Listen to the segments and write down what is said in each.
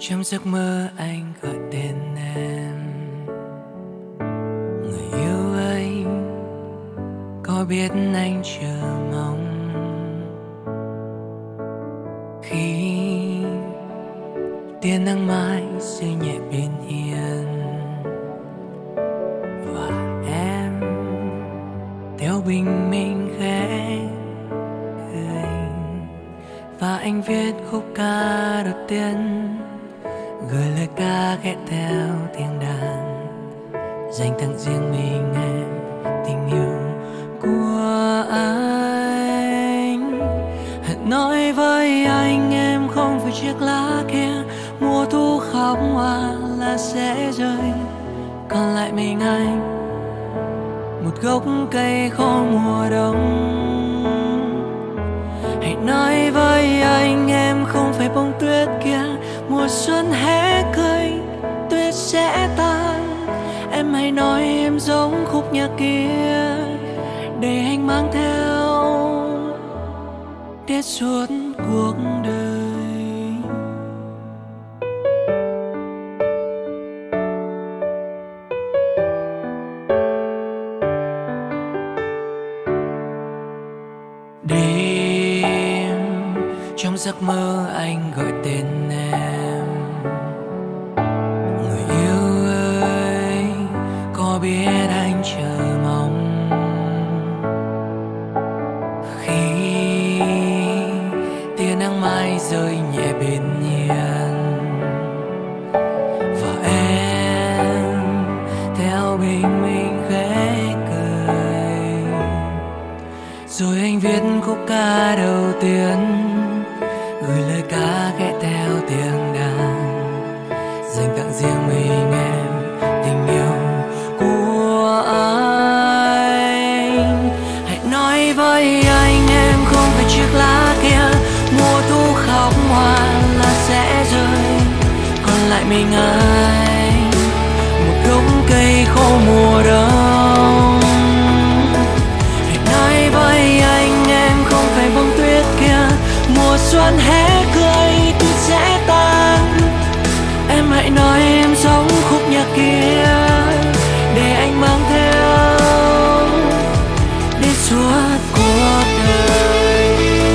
Trong giấc mơ anh gọi tên em. Người yêu ơi, có biết anh chờ mong khi tia nắng mai rơi nhẹ bên hiên và em theo bình minh khẽ cười, và anh viết khúc ca đầu tiên gửi lời ca ghé theo tiếng đàn dành tặng riêng mình em, tình yêu của anh. Hãy nói với anh em không phải chiếc lá kia mùa thu khóc hoa là sẽ rơi, còn lại mình anh một gốc cây khô mùa đông. Hãy nói với anh em không phải bông tuyết kia mùa xuân hé cười tuyết sẽ tan. Em hãy nói em giống khúc nhạc kia để anh mang theo để suốt cuộc đời. Đêm trong giấc mơ anh gọi tên em. Người yêu ơi, có biết anh chờ mong khi tia nắng mai rơi nhẹ bên hiên và em theo bình minh khẽ cười, rồi anh viết khúc ca đầu tiên gửi lời ca ghé theo tiếng đàn dành tặng riêng mình em, tình yêu của anh. Hãy nói với anh em không phải chiếc lá kia mùa thu khóc hoa là sẽ rơi, còn lại mình anh một gốc cây khô mùa đông. Hãy nói với anh em không phải bông tuyết kia mùa xuân hé cười tuyết sẽ tan. Em hãy nói em giống khúc nhạc kia để anh mang theo đến suốt cuộc đời.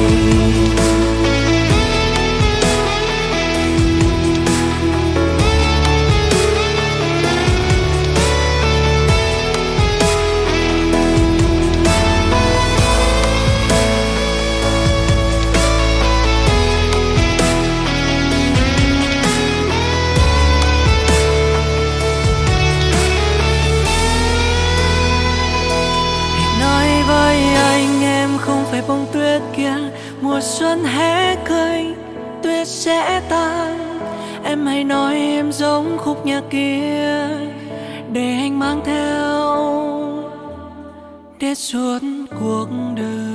Bông tuyết kia mùa xuân hé cười tuyết sẽ tan. Em hãy nói em giống khúc nhạc kia để anh mang theo để suốt cuộc đời.